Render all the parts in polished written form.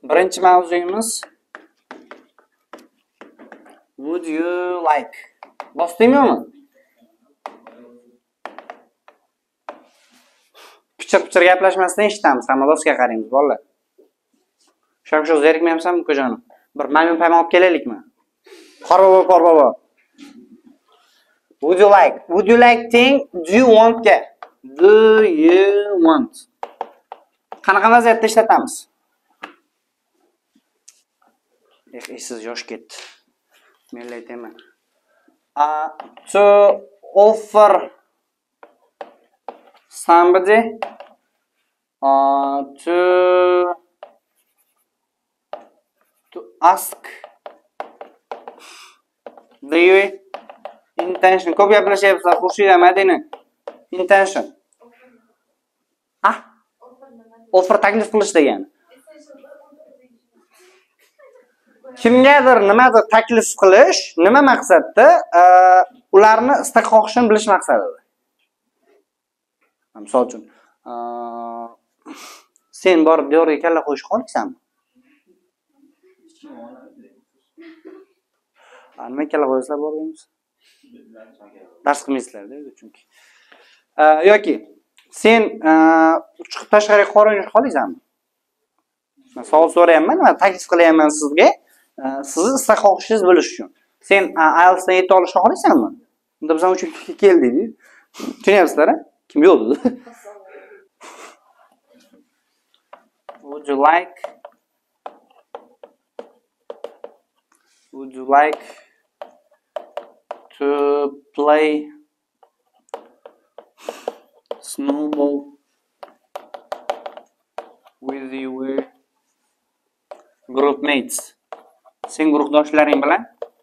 Birinchi mavzuyimiz Would you like? Bosdingmi? Pichir gaplashmasdan eshitamiz. Hamma do'stga qaraymiz, bolalar. Shu zerikmayapsanmi, ukajonim? Bir maymun payma olib kelaylikmi? Qorbobo. Would you like? Would you like thing? Do you want ga? Do you want? Qanaqa vaziyatda ishlatamiz? Siz yosh ketdi. Men aytaman. To offer somebody to ask the intention. Ko'p gaplashyapsizlar, Xurshid Madina. Intention. Offer taklif qilish degani. Kimgadir nimadir taklif qilish, nima maqsadda? Ularni istak xohishini bilish maqsadida. Misol uchun, sen borib diyorga kalla qo'yish xohlaysanmi? Nima kalla qo'yasizlar borganmiz? Dars qilmaysizlar-da, chunki. Yoki sen chiqib tashqariga qorayishni xohlaysanmi? Men savol so'rayapman, nima taklif qilyapman sizga? Sizni istak xohishingizni bilish uchun. Sen IELTSdan 7 olishni xohlaysanmi? Unda biz ham uchun keldik. Tushunyapsizlar-a? Kim yo'q dedi. Would you like to play snowball with your group mates? Sen guruhdoshlaring bilan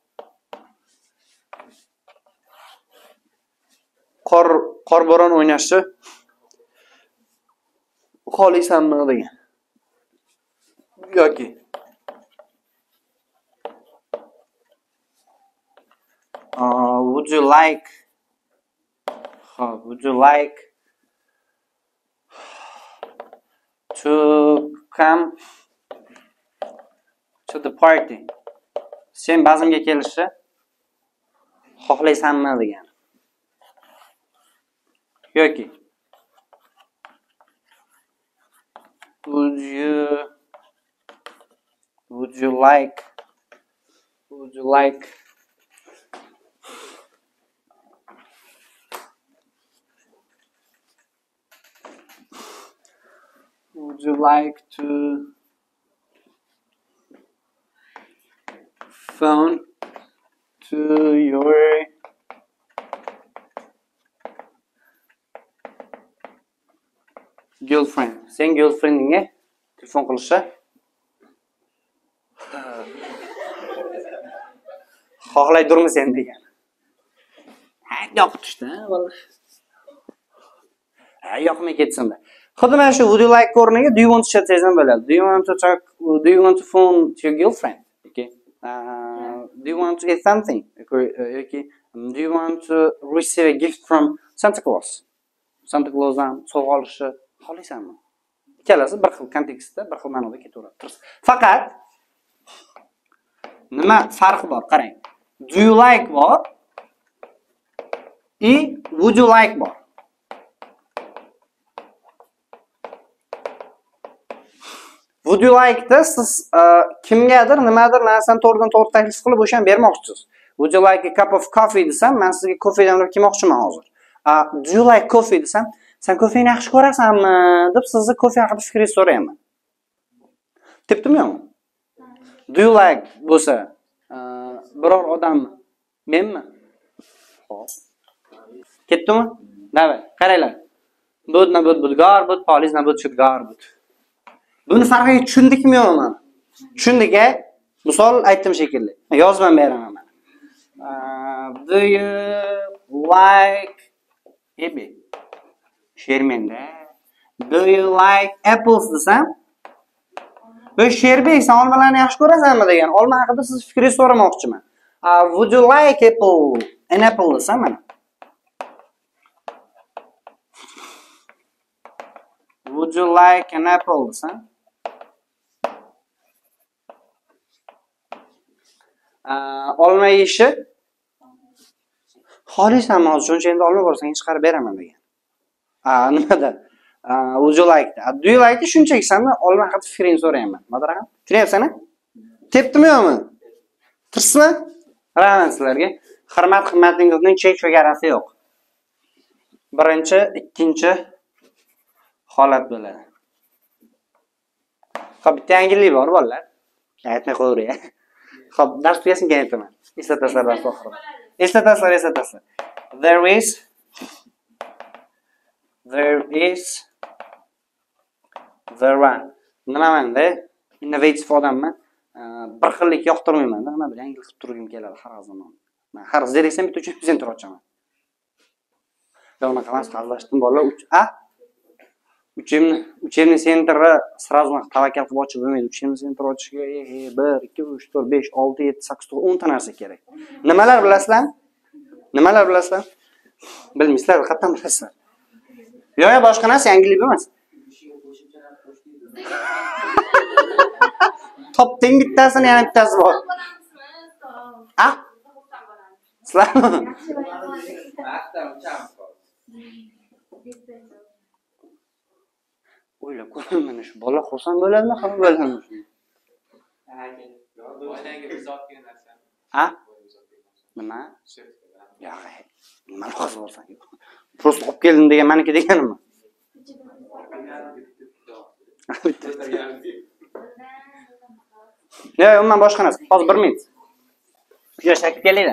qor bo'ron o'ynashni xohlaysanmi degan. Yoki would you like to come to the party? Sen bazmga kelishni xohlaysanmi degan. Yoki would you like to phone to your girlfriend? Sen girlfriendingga telefon qilishni xohlaydurmi sen degan. Yoqishdi, vallahi. Yoqmay ketsin-da. Xuddi mana shu would you like o'rniga do you want to chat ham bo'ladi. Do you want to phone to your girlfriend? Okay. Do you want to get something? Okay. Do you want to receive a gift from Santa Claus? Santa Clausdan sovg'a olishni xohlaysanmi? Ikkalasi bir xil kontekstda, bir xil ma'noda ketaveradi. Faqat nima farqi bor? Qarang. Do you like bor? Would you like bor? Would you like da siz kimgadir nimadir narsani to'g'ridan-to'g'ri taklif qilib o'shan bermoqchisiz. Would you like a cup of coffee desam, men sizga koffedan kelmoqchiman hozir. Do you like coffee desam, sen koffeni yaxshi ko'rasanmi deb sizni kofe haqida fikringizni so'rayman. Tepdimi yo'qmi? Do you like bo'lsa, biror odammi? Menmi? Xo'p. Ketdimi? Davay, qaranglar. Budgar, poliz, budgar. Buni farqiga tushundikmi yo'qmi? Tushundik-a? Misol aytdim shekilli. Yozman beraman men. Do you like Shermenda. Do you like apples desam? Bu Sherbek, sen olmalarni yaxshi ko'rasanmi degan. Olma haqida siz fikringizni so'ramoqchiman. Would you like an apple desam mana. Would you like an apple desam? olma yeyishi xohlaysanmi hozir shuncha endi olma borsang chiqarib beraman degan. Nimada? Would you like that? Do you like it? Shunchaki seni olma haqida fikringni so'rayman. Madaraxon, tushunyapsan-a? Tepdimi yo'qmi? Tirsmi? Rahmat sizlarga. Hurmat-hurmatingizning chek-chegarasi yo'q. Birinchi, ikkinchi holat bo'ladi. Xo'p, bitta yangilik bor bolalar. Aytmay qo'yaver. Xo'p, dars tugasin keyin aytaman. Eslatasizlar dars oxirida. Eslatasizlar. There one. Nimamanda innovative odamman. Bir xillik yoqtirmayman. Nima bilan yangilik qilib turgim keladi har zamon. Men har zeriksan bitta uchun sentr ochaman. Yo'qni qamas qazlashdim bolalar. Uchemni sentrni сразу tavakkal qilib ochib bo'lmaydi. Uchemni sentr ochishga 1 2 3 4 5 6 7 8 9 10 ta narsa kerak. Nimalar bilasizlar? Bilmaysizlar, qattan bilasizlar. Yo'q, boshqa narsa yangilik emas. Topding bittasini, yana bittasi bor. Sizlar o'ylab ko'ring, mana shu bola xursand bo'ladimi, xafa bo'ladimi? Nima? Yo'q, nima xos bo'lsa. Prosta olib keldim degan meniki deganimmi? Yo'q, umuman boshqa narsa. Hozir 1 minut. Yashakib kelaydi.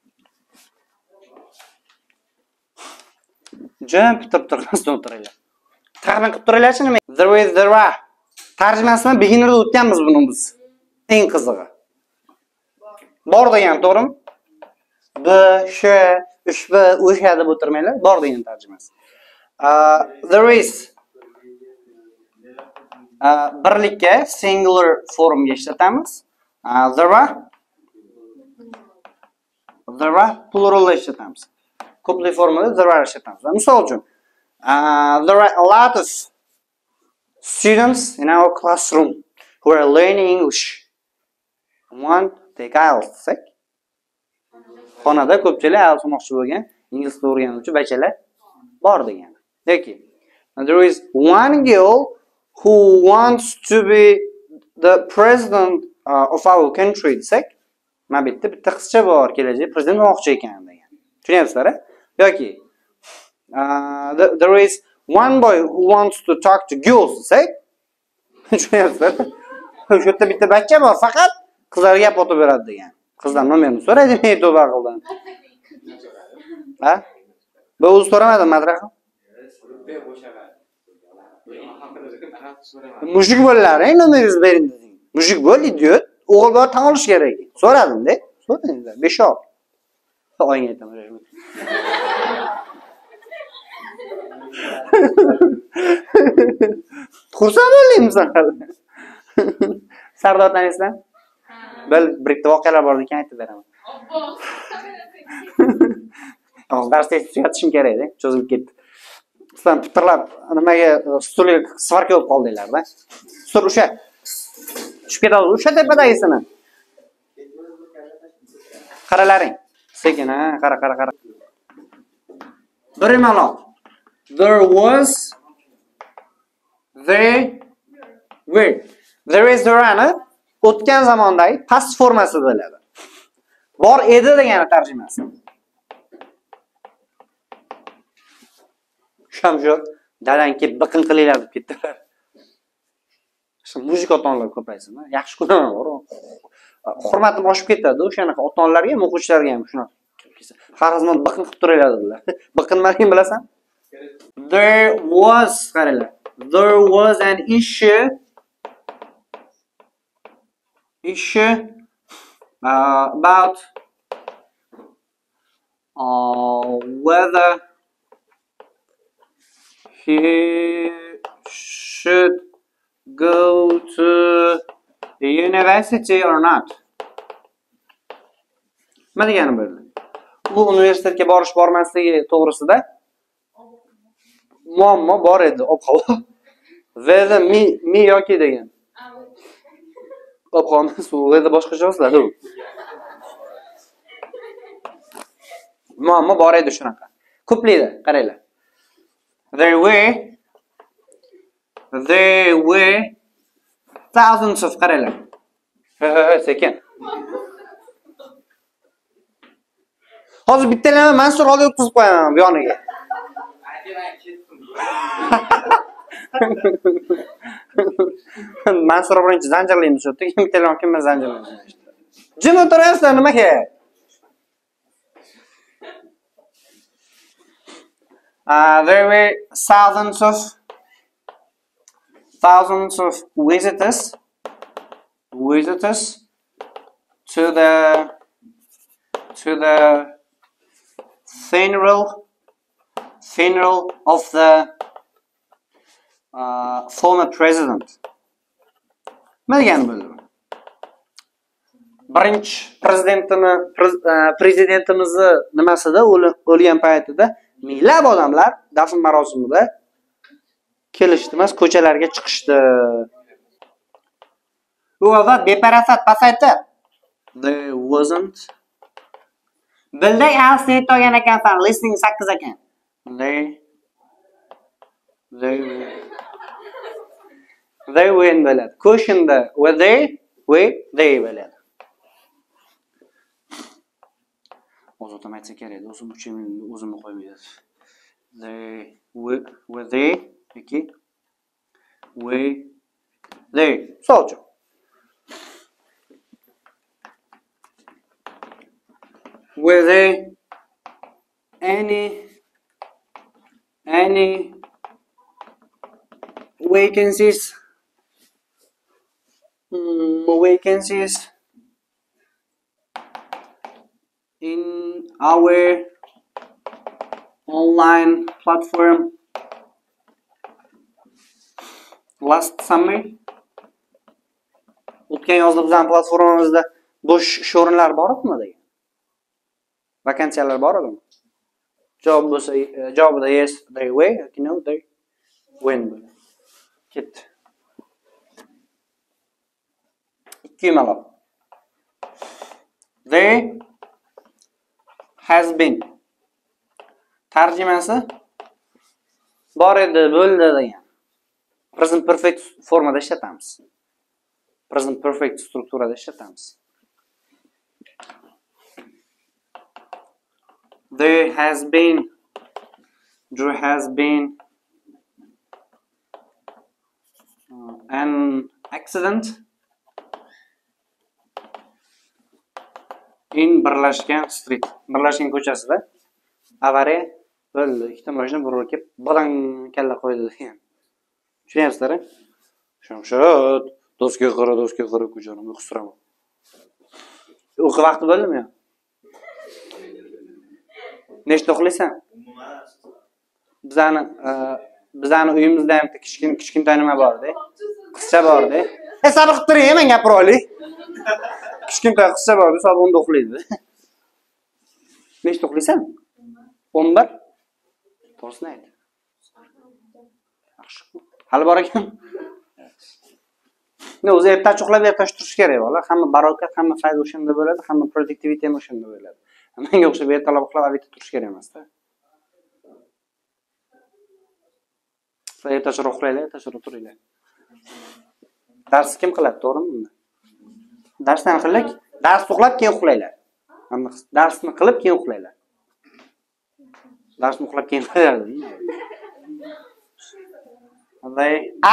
Jam turib o'tiringlar. Taqdim qilib turinglarchi nima? There are. Tarjimasini beginnerda o'tganmiz buni biz. Eng qizig'i. Bor degan, to'g'rimi? B, sh, ushb, o'sha deb o'tirmanglar. Bor degan tarjimasi. There is. Birlikka singular formga ishlatamiz. There are pluralda ishlatamiz. Ko'plik formada there are ishlatamiz. Misol uchun, there are a lot of students in our classroom who are learning English. One, take IELTS. Xonada ko'pchilik IELTS o'qimoqchi bo'lgan, ingliz tilini o'rganuvchi bachalar bor degan. Yoki, there is one girl who wants to be the president of our country desak, mana bitta qizcha bor, kelajak prezident bo'lmoqchi ekan degan. Tushunyapsizlar-a? Yoki there is one boy who wants to talk to girls desak, tushunyapsizlar? Shu yerda bitta bachcha bor, faqat qizlarga gap otib beradi degan. Qizdan nomerini so'raydi, to'ba qildim. Ha? Bu o'zi so'ramadim, madraxim. Mushuk bo'lar, nomeringizni bering deding. Mushuk bo'l, idiot. O'g'il bola tan olish kerak. So'radim-da. So'radinglar, 5 oy. Oying aytaman. Xursand bo'ldingmi hali? Sardor taniysizlar? Bitta voqealar bor ekan aytib beraman. Hozir darsda yotishim kerak-da, cho'zilib ketdi. Sizlar pitirlab nimaga stulga svarka bo'lib qoldinglar-da. Sur o'sha. Tushib ketadi, o'sha tepadagisini. Qaralaring. Sekin, qara. Bir malol. There was there is there o'tgan zamondagi past formasi bo'ladi. Bor edi degan tarjimasi. Shamjo dadang kelib biqin qilinglar deb ketdilar. Shu mujik ota-onalar ko'paysin, yaxshi ko'raman bor. Hurmatim oshib ketadi o'shanaqa ota-onalarga ham, o'quvchilarga ham shunaqa. Har zaman biqin qilib turadilar dedilar. Biqin nimaligini bilasan? There was an issue about whether he should go to the university or not. Nima degani bu? U universitetga bormasligi to'g'risida muammo bor edi, ob-havo. Whether me yoki degan. Ob-havo suv, whether boshqacha yoziladi u. muammo bor edi shunaqa. Ko'playdi, qaranglar. There were thousands of qaranglar. Sekin. Hozir bittalarni Mansur olib o'tkazib qo'yaman bu yoniga. Mansur birinchi zanjirlaymiz shu yerda, bittalarni kim zanjirlaymiz. Jim o'tirasizlar nimaga? There were thousands of visitors to the funeral of the former president. Nima degani bu? Birinchi prezidentimizni nimasida o'lgan paytida minglab odamlar dafn marosimida kelishdi, ko'chalarga chiqishdi. Bu avval beparasat pasaytdi. There wasn't. Bildik asli to'gan ekansan, listening 8 ekan. They win bo'ladi. Questionda were they bo'ladi. O'zim aytsa kerak, o'zim uchun o'zimni qo'ymaydi. Were they yoki were they. Savol. Were there any vacancies in our online platform last summer? O'tgan yozda bizning platformamizda bo'sh o'rinlar bor edimi degan. Vakansiyalar bor edimi? Javobida yes, they were, yoki no, they went. Ketdi. Ikki malol. There has been. Tarjimasi bor edi, bo'ldi degan. Present perfect formada ishlatamiz. Present perfect strukturada ishlatamiz. There has been an accident in Birlashgan Street. Birlashgan ko'chasida avariya bo'ldi. Ikkita mashina bir kelib balang kalla qo'ydi degan. Tushunyapsizlar? Shamshod, do'stga qara ko'chani uqsiraman. O'qi vaqti bo'ldimi? Nechta uxlaysan? Bizani uyimizda ham kichkintoy nima bor-da? Qizcha bor-da. Sabr qilib turing, men gapira olay. Kichkintoy qizcha bor-da, soat 10 da uxlaydi. Nechta uxlaysan? 11. To'g'risini ayt. Yaxshi. Hali bor ekan. Ne o'zi ertachi uxlab ertachi turish kerak bo'lar. Hamma barokat, hamma foyda o'shanda bo'ladi, hamma productivity ham o'shanda bo'ladi. Menga o'xshab ertalab uxlab avitda turish kerak emas-da. Ertachiroq uxlaylar, ertachiroq turinglar. Dars kim qiladi, to'g'rimi bunda? Darsdan qilib, dars uxlab keyin uxlaylar. Hamma darsni qilib keyin uxlaylar. Darsni uxlab keyin uxlaylar. Qanday?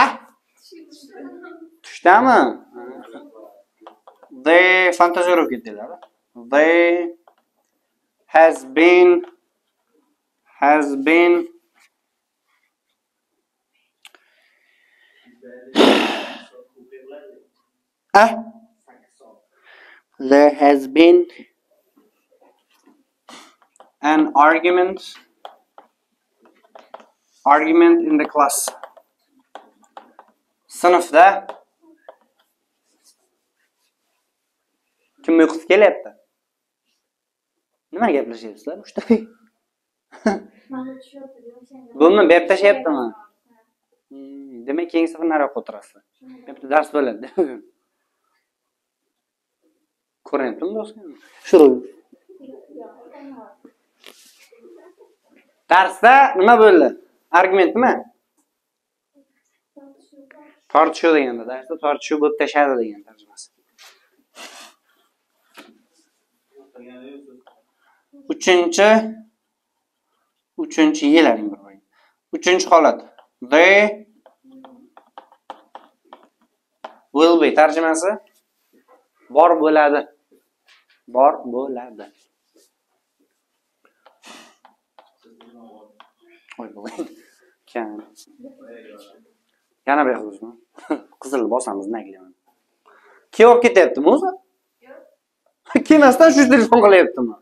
Tushdami? They fantaziyaga ketdilar. They has been there has been an argument in the class. Sinfda kim uyqusi kelyapti? Nima gaplashyapsizlar? Mushtaqiy. Buni berib tashyaptimi? Demak, keyingi safar nariroqqa o'tirasiz. Bitta dars bo'ladi. Ko'ryaptimi do'stlar? Shuru. Darsda nima bo'ldi? Argument nima? Tortishuv deganda, darsda tortishuv bo'lib tashadi degan tarjimasi. Uchinchi yelaring bir qo'ying. Uchinchi holat. They will be tarjimasi bor bo'ladi. Bor bo'ladi. Voy bo'ling. Yana bir xilmi? Qizilni bosamiz naglayman. Kim olib ketyaptimi o'zi? Yo'q. Kelmasdan shu telefon qilyaptimi?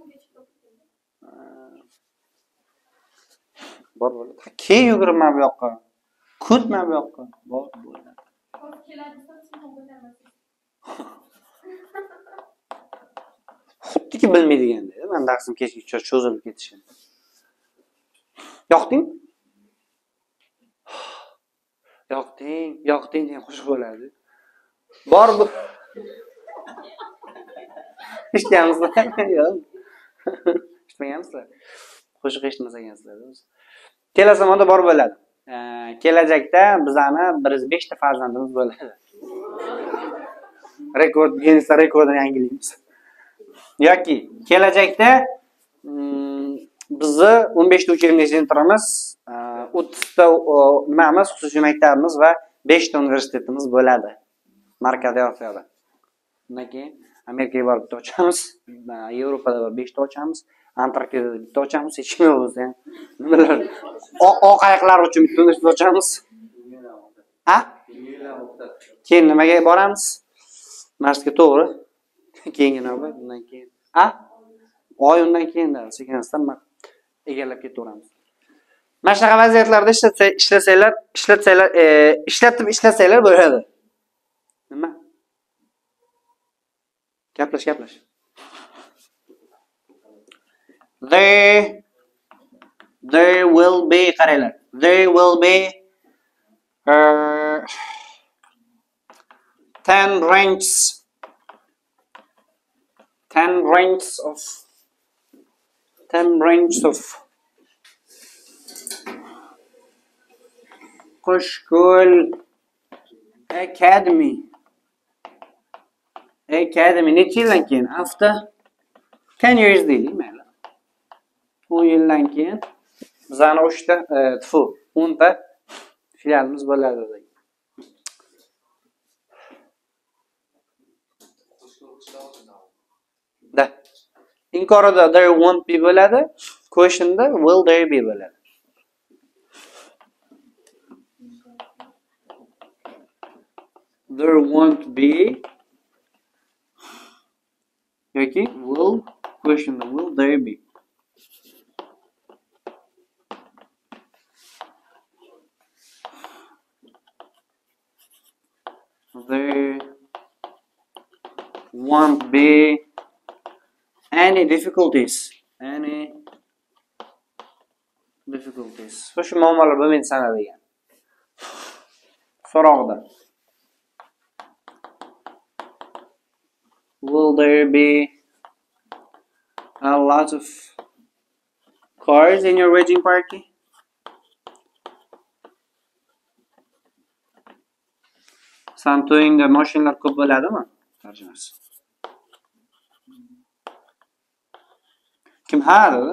Bor bo'ladi. Keyin yugurma bu yoqqa. Kutma bu yoqqa. Bor bo'ladi. Xuddiki bilmaydiganda, men darsim kechgacha cho'zilib ketishim. Yoqding? Yoqding degan qo'shiq bo'ladi. Bor bu. Eshitganmisizlar? Yo'q. Eshitmaganmisizlar? Qo'shiq eshitmasagansizlar o'zi. Kelazamonda bor bo'ladi. Kelajakda bizani 105 ta farzandimiz bo'ladi. Rekord, Guinness rekordini yangilaymiz. Yoki kelajakda bizni 15 ta uchirma sentrimiz, 30 ta nimamiz, xususiy maktabimiz va 5 ta universitetimiz bo'ladi. Markaziy Osiyoda. Undan keyin Amerikaga borib bitta ochamiz, Yevropada 5 ta ochamiz, Antarktidada bitta ochamiz, hech kim yo'q bo'lsa ham. Nimalar? Oq ayiqlar uchun bitta universitet ochamiz. Ha? Keyin nimaga boramiz? Marsga to'g'ri. Keyingi navbat, undan keyin. Ha? Oy undan keyin sekin-asta egallab ketaveramiz. Mana shunaqa vaziyatlarda ishlatib bo'ladi. Nima? Gaplash. There will be qaranglar. There will be 10 ranks of Qo'shko'l Academy necha yildan keyin? After 10 years deylik, mayli. 10 yildan keyin bizani 10 ta filialimiz bo'ladi deydi. Da. Inkorida there won't be bo'ladi, questionda will there be bo'ladi. There won't be yoki will questionda will there be. There won't be any difficulties. Shu muammolar bo'lmaydi sanalgan. So'roqda. Will there be a lot of cars in your wedding party? San to'yingda mashinalar ko'p bo'ladimi? Tarjimasi. Kim ha dedi?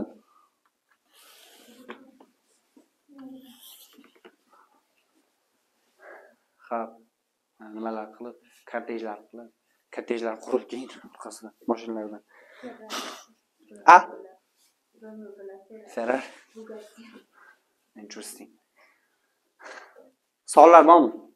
Xo'p, nimalar qilib, kortejlar qurib keyin orqasida mashinalardan. Ferrari. Interesting. Savollar bormi?